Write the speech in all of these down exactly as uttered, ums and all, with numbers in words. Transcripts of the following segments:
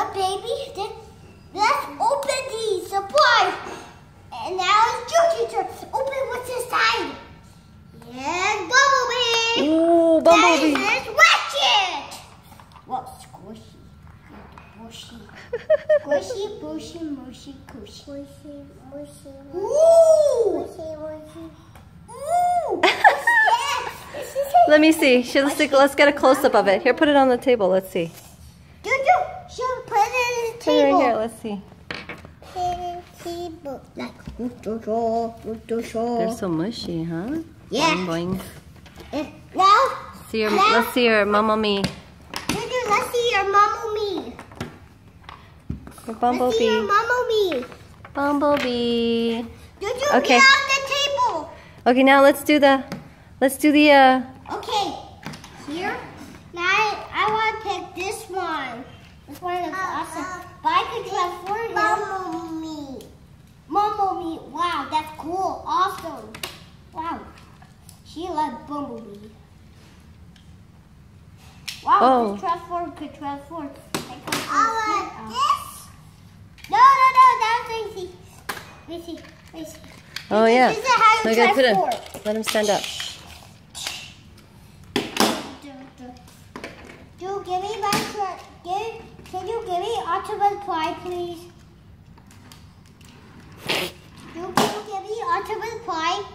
What, baby? Then let's open these supplies. And now it's Juju's turn. Open what's inside. And Bumblebee. Ooh, Bumblebee. That is Ratchet. Well, squishy. Bushy. Squishy, bushy, mushy, cushy. Mushy, mushy, Ooh. Mushy, mushy. Ooh. Let me see. Let's, see. Let's get a close-up of it. Here, put it on the table. Let's see. Juju, she'll put it on the Put it table. right here. Let's see. They're so mushy, huh? Yeah. Boing, boing. Now, See your, now, let's see your Mamma Me. Juju, let's see your Mamma Me. Your Bumblebee. Let's see your Mamma Me. Bumblebee. Juju, Okay. get on the table. Okay, now let's do the, let's do the, uh. Okay, here. Now I, I want to pick this one. This one is awesome. But I could transform it. Mamma Me. Mamma Me. Wow, that's cool. Awesome. Wow. She loves Bumblebee. Wow, Oh. this transform could transform. I could transform this? No, no, no, that's easy. Let me see. Let me see. Oh, This yeah. is how you We gotta put transform. him, let him stand up. Dude, give me my shirt. Give, can you give me Optimus Prime, please? Dude, can you give me Optimus Prime?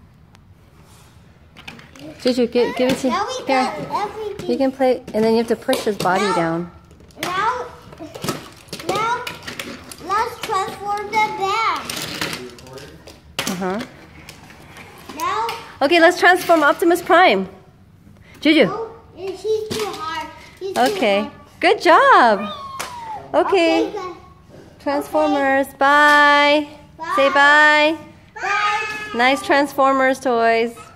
Juju, give, give it to Now we here. got everything. You can play, and then you have to push his body Now- down. Now, now, let's transform the bag. Uh-huh. Now, Okay, let's transform Optimus Prime. Juju. oh, he's too hard. He's too Okay. hard. Good job. Okay. Okay, Transformers. Bye. Bye. Say bye. bye. Nice Transformers toys.